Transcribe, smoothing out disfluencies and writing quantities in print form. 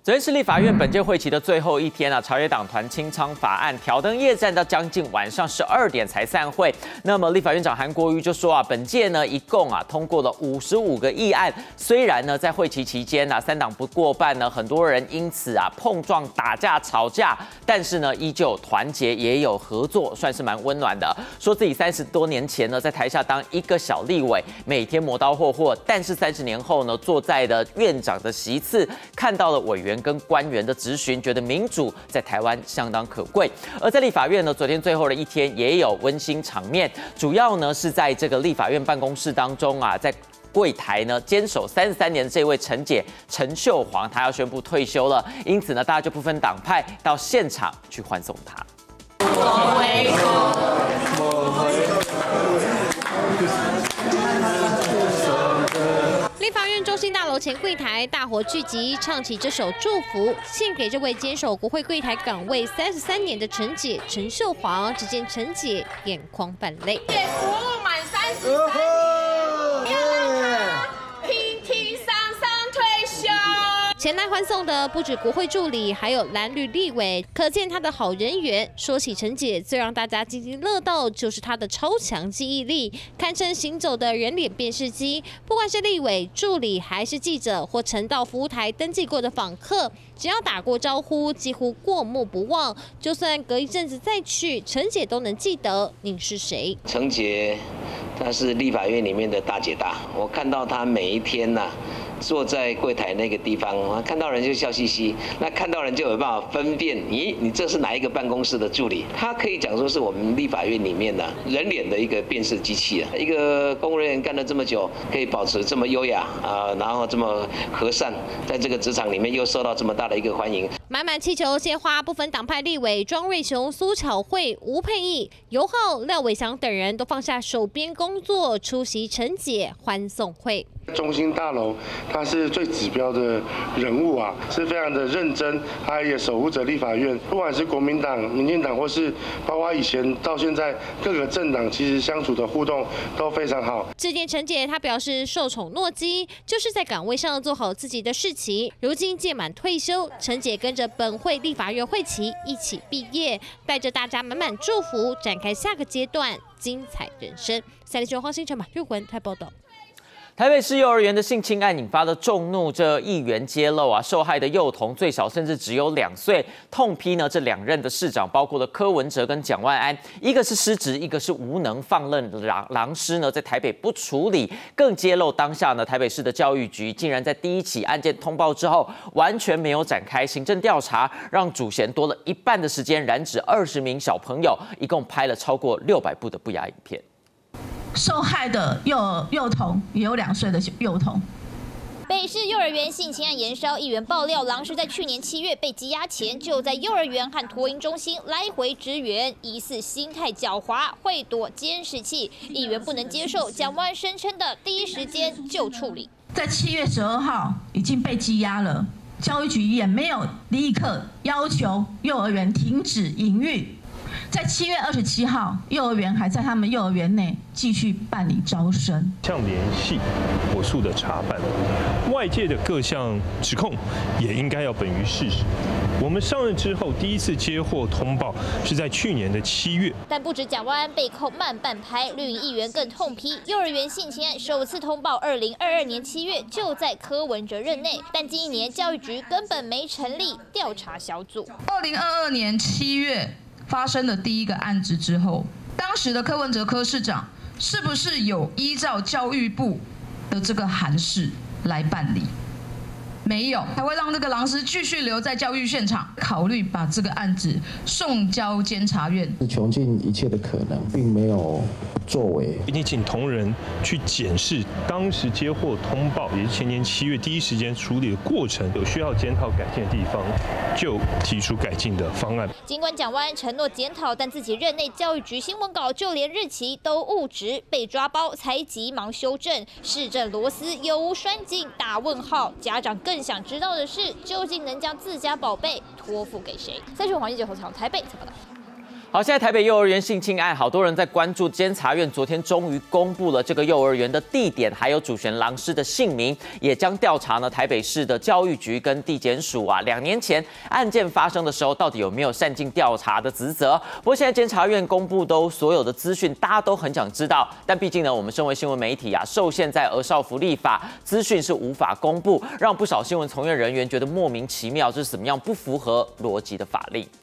昨天是立法院本届会期的最后一天啊，朝野党团清仓法案挑灯夜战到将近晚上12点才散会。那么立法院长韩国瑜就说啊，本届呢一共通过了55个议案。虽然呢在会期期间三党不过半呢，很多人因此碰撞、打架、吵架，但是呢依旧团结，也有合作，算是蛮温暖的。说自己30多年前呢在台下当一个小立委，每天磨刀霍霍，但是30年后呢坐在了院长的席次，看到了委员跟官员的质询，觉得民主在台湾相当可贵。而在立法院呢，昨天最后的一天也有温馨场面，主要呢是在这个立法院办公室当中在柜台呢坚守33年的这位陈姐陈秀煌，她要宣布退休了，因此呢大家就不分党派到现场去欢送她。 立法院中心大楼前柜台大伙聚集，唱起这首祝福，献给这位坚守国会柜台岗位33年的陈姐陈秀煌。只见陈姐眼眶泛泪， 服务满33年，要让她平平桑桑退休。 前来欢送的不止国会助理，还有蓝绿立委，可见她的好人缘。说起陈姐，最让大家津津乐道就是她的超强记忆力，堪称行走的人脸辨识机。不管是立委、助理，还是记者或曾到服务台登记过的访客，只要打过招呼，几乎过目不忘。就算隔一阵子再去，陈姐都能记得您是谁。 陈姐，她是立法院里面的大姐大，我看到她每一天坐在柜台那个地方，看到人就笑嘻嘻，那看到人就有办法分辨，咦，你这是哪一个办公室的助理？他可以讲说是我们立法院里面人脸的一个辨识机器一个公务人员干了这么久，可以保持这么优雅然后这么和善，在这个职场里面又受到这么大的一个欢迎。 满满气球鲜花，不分党派立委庄瑞雄、苏巧慧、吴佩益、尤浩、廖伟翔等人都放下手边工作，出席陈姐欢送会。 中心大楼，他是最指标的人物是非常的认真，他也守护着立法院。不管是国民党、民进党，或是包括以前到现在各个政党，其实相处的互动都非常好。 致敬陈姐，她表示受宠若惊，就是在岗位上做好自己的事情。如今届满退休，陈姐跟着本会立法院会期一起毕业，带着大家满满祝福，展开下个阶段精彩人生。3立黄星辰、马玉文台报道。 台北市幼儿园的性侵案引发了众怒，这议员揭露受害的幼童最小甚至只有2岁，痛批呢这2任的市长，包括了柯文哲跟蒋万安，一个是失职，一个是无能放任狼师呢，在台北不处理，更揭露当下呢台北市的教育局竟然在第一起案件通报之后，完全没有展开行政调查，让主嫌多了1半的时间染指20名小朋友，一共拍了超过600部的不雅影片。 受害的幼童也有2岁的幼童。 北市幼儿园性侵案延烧，议员爆料，狼师在去年7月被羁押前，就在幼儿园和托婴中心来回支援，疑似心态狡猾，会躲监视器。议员不能接受蒋万安声称的第一时间就处理。 在7月12号已经被羁押了，教育局也没有立刻要求幼儿园停止营运。在7月27号，幼儿园还在他们幼儿园内继续办理招生。 像联系火速的查办，外界的各项指控也应该要本于事实。我们上任之后第一次接获通报是在去年的7月。 但不止蒋万安被扣慢半拍，绿营议员更痛批幼儿园性侵案首次通报2022年7月就在柯文哲任内，但近1年教育局根本没成立调查小组。 2022年7月。发生的第一个案子之后，当时的柯文哲柯市长是不是有依照教育部的这个函释来办理？没有，还会让这个狼师继续留在教育现场，考虑把这个案子送交监察院， 穷尽一切的可能，并没有作为。 你请同仁去检视当时接获通报，也是前年7月第一时间处理的过程，有需要检讨改进的地方，就提出改进的方案。 尽管蒋万安承诺检讨，但自己任内教育局新闻稿就连日期都误植，被抓包才急忙修正，市政螺丝有无拴紧打问号。家长更想知道的是，究竟能将自家宝贝托付给谁？3立黄记者侯朝台北采访到。 好，现在台北幼儿园性侵案，好多人在关注。监察院昨天终于公布了这个幼儿园的地点，还有主权狼师的姓名，也将调查呢台北市的教育局跟地检署啊，2年前案件发生的时候，到底有没有善尽调查的职责？不过现在监察院公布所有的资讯，大家都很想知道。但毕竟呢，我们身为新闻媒体啊，受限在儿少福利法，资讯是无法公布，让不少新闻从业人员觉得莫名其妙，这是怎么样不符合逻辑的法令？